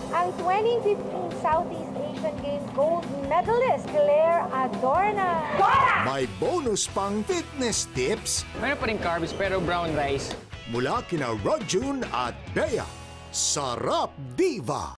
ang 2015 Southeast Asian Games gold medalist, Adorna. May bonus pang fitness tips. Meron pa rin carbs pero brown rice. Mula kina Rodjun at Bea. Sarap Diva!